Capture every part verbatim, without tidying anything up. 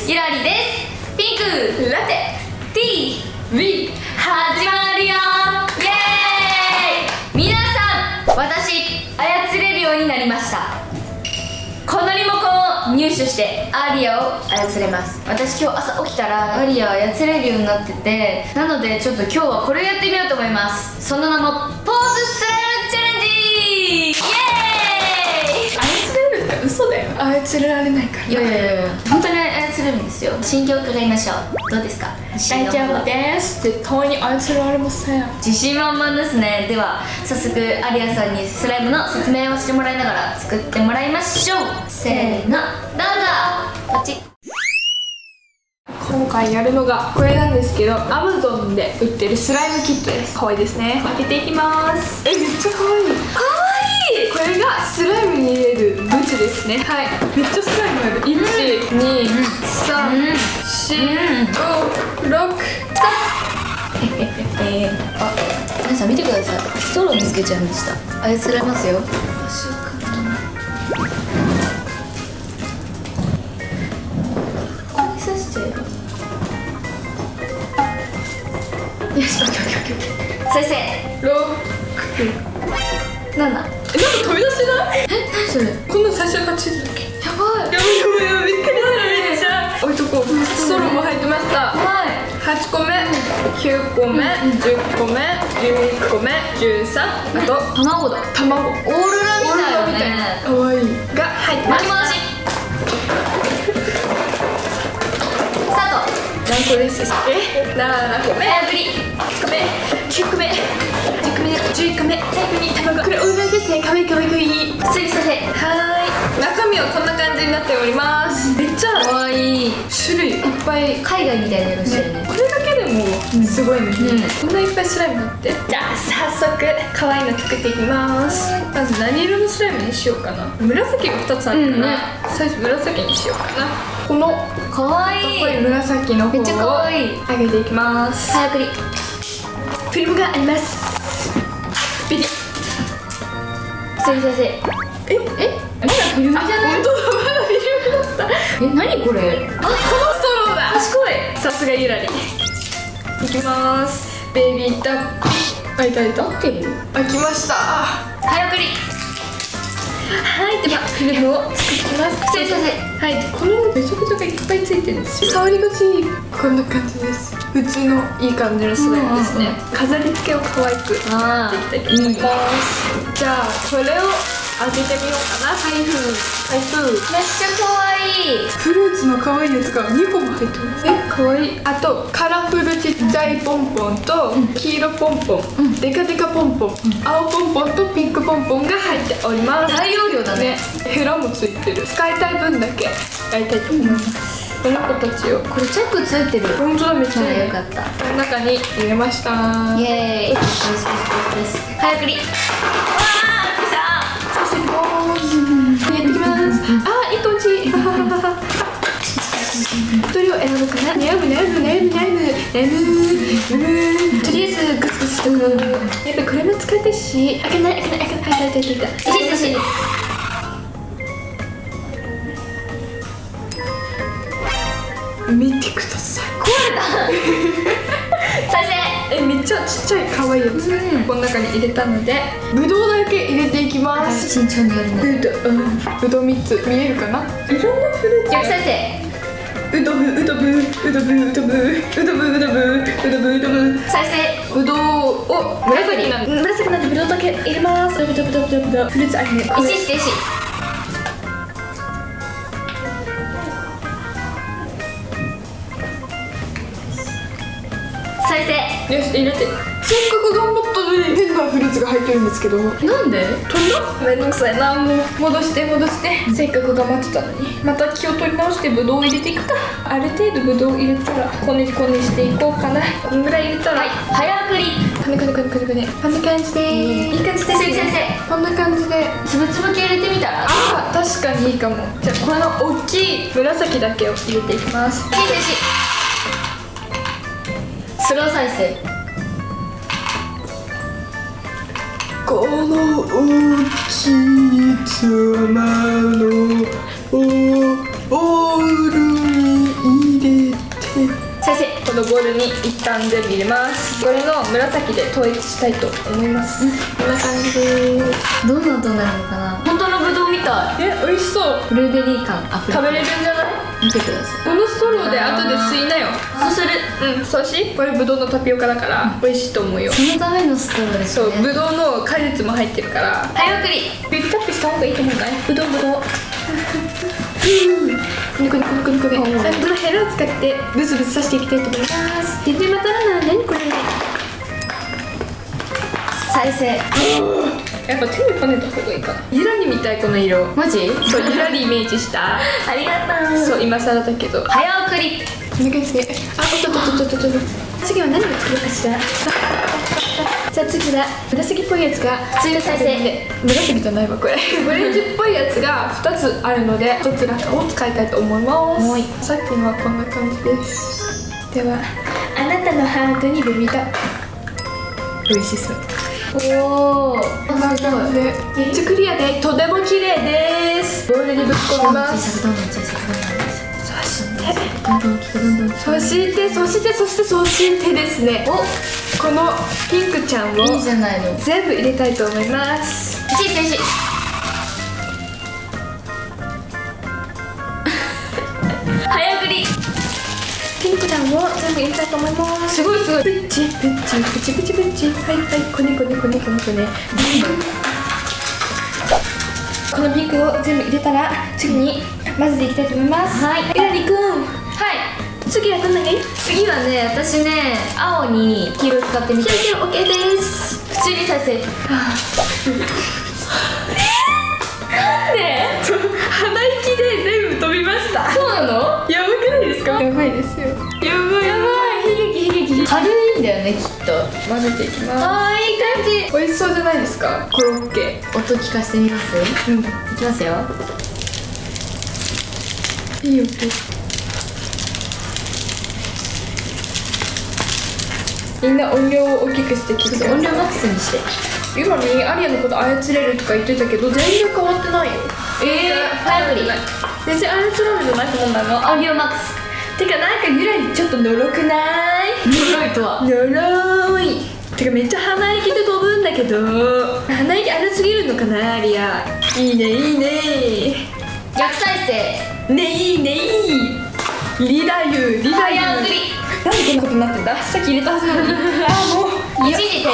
ですゆらりです。ピンクラテ ティーブイ 始まるよイエーイ。皆さん、私操れるようになりました。このリモコンを入手してアリアを操れます。私今日朝起きたらアリアを操れるようになってて、なのでちょっと今日はこれをやってみようと思います。その名もポーズスライムチャレンジイエーイ。 操れるって嘘だよ。操られないから。 いやいやいや本当に操れるんですよ。心境を伺いましょう。どうですか？ 大丈夫です。絶対に操られません。 自信満々ですね。では早速アリアさんにスライムの説明をしてもらいながら作ってもらいましょう。せーのどうぞ。こっち。 今回やるのがこれなんですけど、アマゾンで売ってるスライムキットです。可愛いですね。開けていきます。え、めっちゃ可愛い。 かわいい。 これがスライムに入れるブチですね。はい、めっちゃスライムある。いち、に、さん、よん、ご、ろく、 えー、あ、皆さん見てください。ストローにつけちゃいました。操られますよ。あ、刺しちゃえば。よし、オッケーオッケーオッケーオッケー。再生。 ろく、 なな。 え、なんか飛び出しない？ え、何それ？ こんな最初はちだっけ？ やばい。 やばいやばいやばい、びっくりする。めっちゃ置いとこう。ストローも入ってました。 はい。 はちこめ、きゅうこめ、じゅっこめ、じゅういっこめ、じゅうさん、あと卵だ。 卵。 オーロラみたいよね。 かわいいが入ってます。 巻き戻し。スタート。 何個です？え、ななこめ、 早送り。 はちこめ、きゅうこめ、じゅっこめ、じゅういっこめ、最後に卵。これオーロラですね。かわいいかわいいかわいい。 普通にさせ。 はーい。中身はこんな感じになっております。めっちゃかわいい。 種類いっぱい。 海外みたいな色してるね。 これだけでもすごいね。 うん。 こんないっぱいスライムあって。じゃあ早速可愛いの作っていきます。まず何色のスライムにしようかな。紫がふたつあるから、ね、最初紫にしようかな。このかわいい。 これ紫の方をめっちゃかわいい。 上げていきます。 早送り。 フィルムがあります。ビリ。 普通にさせ。 ええ、 まだフィルムじゃない？ 本当だ、まだフィルムだった。 え、何これ？ あ、このストローだ。賢い。さすがゆらり。いきます。ベイビータッピ。開いた開いた。 合ってる？ 開きました。 早送り。 はい、ではフィルムを作っていきます。 普通にさせ。 はい、このめちゃくちゃがいっぱいついてるんですよ。触り心地いい。こんな感じです。普通のいい感じのスライムですね。飾り付けを可愛くできたいと思います。じゃあこれを当ててみようかな。財布財布めっちゃかわいい。 フルーツの可愛いやつがにこも入ってます。え、可愛い。あとカラフルちっちゃいポンポンと黄色ポンポン、デカデカポンポン、青ポンポンとピンクポンポンが入っております。 大容量だね。 ヘラもついてる。使いたい分だけやりたいと思います。この子たちを。 これチャックついてる。 本当だ、めっちゃいい。 よかった。 この中に入れました。 イエーイ。よしよしよしよし。早送り。わそしてボーンやっていきます。あ、いっこ落ち。どれを選ぶかな。悩む悩む悩む悩む悩む。とりあえずグツグツしとく。やっぱこれも使いたいし。開けない開けない開けない。はい、開いた開いた。 ーい。よしよしよし。 見てください。 壊れた。再生。 え、めっちゃちっちゃい可愛いやつ。この中に入れたので、ぶどうだけ入れていきます。 慎重にやるね。 ぶどう、うん、ぶどうみっつ見えるかな。いろんなフルーツ。 よし再生。 うどぶうどぶうどぶうどぶうどぶうどぶうどぶうどぶ。 再生。 ぶどうを紫なんで紫なんでぶどうだけ入れます。ぶどうぶどうぶどうぶどう。フルーツあるね。 一時停止。再生。 よし、入れて。せっかく頑張ったのに変なフルーツが入ってるんですけど。 なんで？ 飛んだ？めんどくさいな。もう戻して戻して。せっかく頑張ってたのにまた気を取り直してぶどうを入れていくか。ある程度ぶどうを入れたらこねこねしていこうかな。こんぐらい入れたら、はい、 早送り。 こねこねこねこねこね。こんな感じでいい感じですね。 先生こんな感じでつぶつぶ系入れてみたら。 ああ、確かにいいかも。じゃあこの大きい紫だけを入れていきます。 停止。スロー再生。 この大きい玉のオールにボウルに一旦全部入れます。これの紫で統一したいと思います。こんな感じです。 どんな音になるのかな。本当のぶどうみたい。 え、美味しそう。 ブルーベリー感あふれ食べれるんじゃない？ 見てください。 このストローで後で吸いなよ。 そうする。 うん、そうし、これぶどうのタピオカだから美味しいと思うよ。 そのためのストローですそう、 ね。 ぶどうの果実も入ってるから。 早送り。 ビッグタップした方がいいと思うかい？ぶどうぶどう。ニコニコニコニコで、このヘラを使ってブスブスさせていきたいと思います。全然またらな、何これ。 再生。 やっぱ手でこねた方がいいかな。ゆらりみたいこの色。 マジ？ そう、ゆらりイメージした。 ありがとう。 そう、今更だけど。 早送り。 お願いします。あ、おっとっとっとっとっと。次は何を作るかしら。さあ次は紫っぽいやつが次再生。 紫じゃないわこれ。オレンジっぽいやつがふたつあるのでどちらかを使いたいと思います。 はい。 さっきのはこんな感じです。ではあなたのハートにルミと。美味しそう。 おお。 こんな感じでめっちゃクリアでとても綺麗です。ボウルにぶっ込みます。 どんどん小さくどんどん小さく。 そしてどんどん大きくどんどん大きく。 そしてそしてそしてそしてですね。 お。 このピンクちゃんをいいじゃないの。 全部入れたいと思います。 一時停止。早送り。 ピンクちゃんを全部入れたいと思います。すごいすごい。プッチプッチプチプチプッチ。はいはい、こねこねこねこねこね。このピンクを全部入れたら次に混ぜていきたいと思います。 はい。 えらりくん。 はい。 次はどんなに？ 次はね、私ね、青に黄色使ってみたい。 黄色 OK です。 普通に再生。なんで？ 鼻息で全部飛びました。 そうなの？ やばくないですか？やばいですよ。やばいやばい。悲劇悲劇。軽いんだよね、きっと。 混ぜていきます。 あー、いい感じ。 美味しそうじゃないですか？コロッケ。 音聞かせてみます？ うん。 いきますよ。 いい音。みんな音量を大きくして聞いて。 音量マックスにして。 今にアリアのこと操れるとか言ってたけど全然変わってないよ。 えー、早送り。 全然操られるじゃないと思うんだの。 音量マックス。 てかなんかゆらりちょっとのろくない？ のろいとは。 のろい。てかめっちゃ鼻息で飛ぶんだけど鼻息荒すぎるのかなアリア。いいねいいね。 逆再生。 ねいいねいい。リラユリラユ。 早送り。 なんでこんなことになってんだ。さっき入れたはずなのに。あもう一時停止。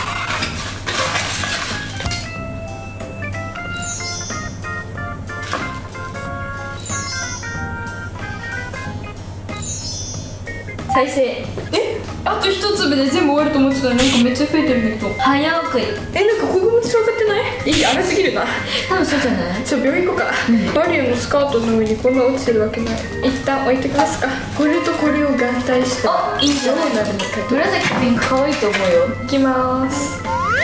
再生。 え、あと一粒で全部終わると思ってたらなんかめっちゃ増えてるんだけど。 早送り。 え、なんかここも伝わってない？いい、荒すぎるな。 多分そうじゃない？ ちょ、病院行こうか。マリオのスカートの上にこんな落ちてるわけない。一旦置いてきますか。これとこれを合体したらあ、いいじゃない。 どうなるのかと。 紫とピンク可愛いと思うよ。 いきまーす。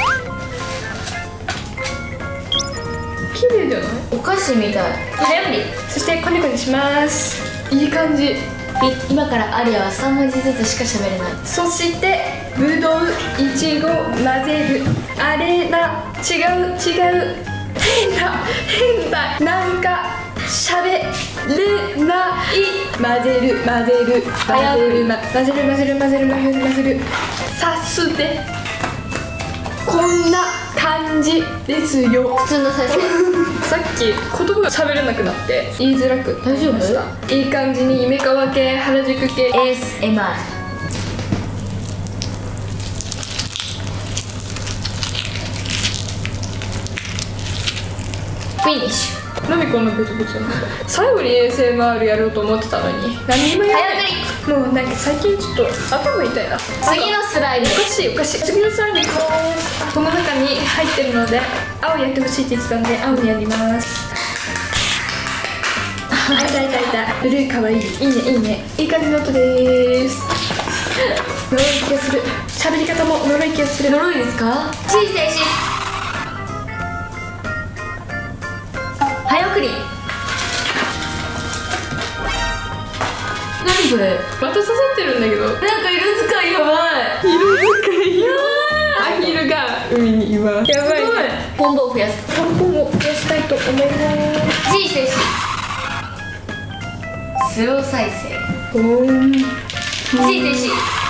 綺麗じゃない？ お菓子みたい。早送り。 そしてコニコニします。いい感じ。 今からアリアはさん文字ずつしか喋れない。 そしてぶどういちご混ぜる。あれな、違う違う、変だ変だ、なんかしゃべれない。混ぜる混ぜる混ぜる混ぜる混ぜる混ぜる混ぜる混ぜる。さすでこんな感じですよ。 普通の再生。 さっき言葉が喋れなくなって言いづらくなりました。いい感じに夢川系、原宿系エーエスエムアール。フィニッシュ。 何こんなブツブツなの？最後に エーエスエムアール やろうと思ってたのに何にもやらない。もうなんか最近ちょっと頭痛いな。 次のスライム。 おかしいおかしい。次のスライムいきます。この中に入ってるので青やってほしいって言ってたんで青にやります。あ、いたいたいた。ブルーかわいい。いいねいいね。いい感じの音でーす。呪い気がする。喋り方も呪い気がする。 呪いですか？一時停止。早送り。何それ？ また刺さってるんだけど。 なんか色使いやばい。 色使いやばい。アヒルが海にいます。やばい。 ポンボを増やす。 ポンポンを増やしたいと思います。 一時停止。スロー再生。 ポンポ停止停止。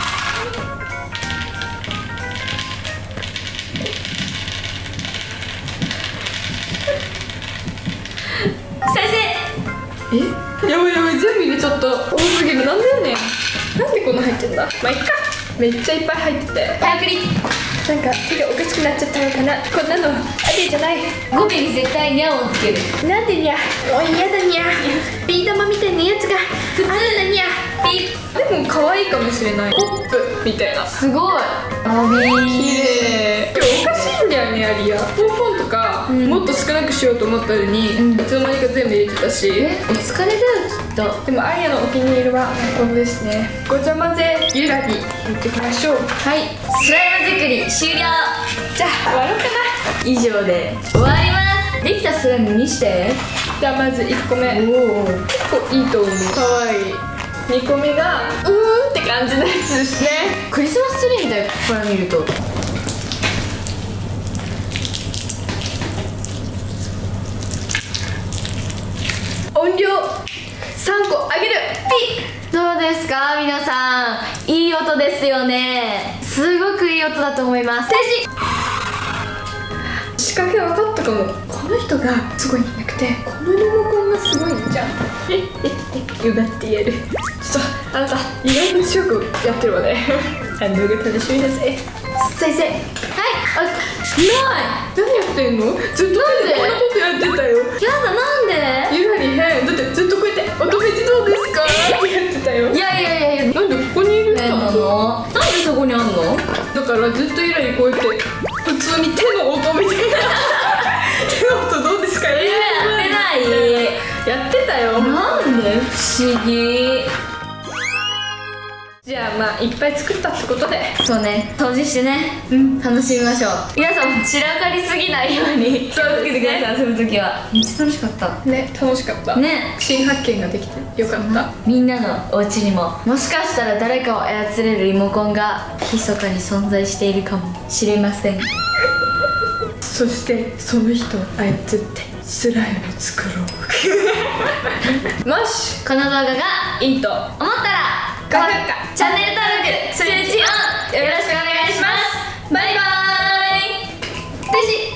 再生。 え、やばいやばい、全部入れちゃった。多すぎる。なんだよね。なんでこんな入ってんだ。まあいっか。めっちゃいっぱい入ってて、 早送り。 なんか手がおかしくなっちゃったのかな。こんなのありじゃない。 語尾に絶対にゃをつける。 なんでにゃ。おい、やだにゃ。ビー玉みたいなやつが普通だにゃ。ピッ。でも可愛いかもしれない。ポップみたいな。 すごい。アビー。 綺麗。でもおかしいんだよね、アリア。ポンポンとか、うん、もっと少なくしようと思ったのに、うん、いつの間にか全部入れてたし。 え、お疲れだよきっと。 でもアリアのお気に入りはこのですね。ごちゃ混ぜゆらぎいってきましょう。 はい、スライム作り終了。 じゃあ終わろうかな。 以上で終わります。できたスライム見して。 じゃあまずいっこめ。おお、結構いいと思う。かわいい。にこめがうーんって感じのやつですね。 クリスマスツリーみたい、ここから見ると。 音量さんこあげる。 ピッ。どうですか皆さん、いい音ですよね。すごくいい音だと思います。停止。仕掛け分かったかも。この人がすごいんじゃなくて、このリモコンがすごいんじゃん。えええ、奪ってやる。ちょっとあなた意外に強くやってるわね。反応が楽しみだぜ。 再生。はい。あ、ない。 何やってんの。ずっとこんなことやってたよ。 やだ、なんで。 ゆらり変。だってずっとこうやって「おとめじどうですか?」ってやってたよ。 いやいやいやいや、 なんでここにいるんだの。なんでそこにあんの。 だからずっとゆらりこうやって普通に手の音みたいな。手の音どうですか。 やってない。 やってたよ。 なんで。不思議。 じゃあまあいっぱい作ったってことで、 そうね、掃除してね、うん、楽しみましょう。皆さんも散らかりすぎないように気をつけてください。遊ぶ時はめっちゃ楽しかったね。楽しかったね。 新発見ができてよかった。 みんなのお家にももしかしたら誰かを操れるリモコンが密かに存在しているかもしれません。 そしてその人を操ってスライムを作ろう。もしこの動画がいいと思ったら高評価、チャンネル登録、通知オンよろしくお願いします。バイバーイ。停止。